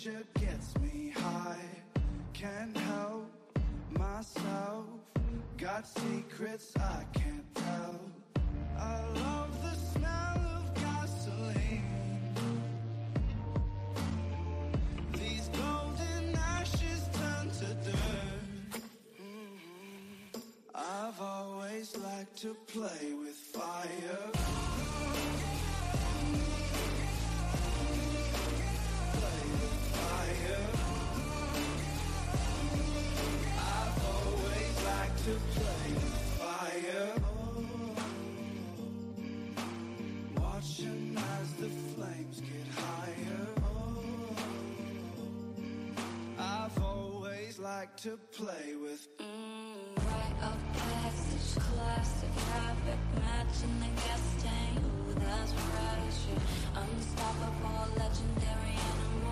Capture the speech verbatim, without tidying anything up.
danger gets me high. Can't help myself. Got secrets I can't tell. I love the smell of gasoline. These golden ashes turn to dirt. I've always liked to play with fire. Play with fire. I've always liked to play with fire. Watching as the flames get higher. I've always liked to play with mm, rite of passage, classic habit, matching the gas tank. Ooh, that's right, yeah. Unstoppable, legendary animal.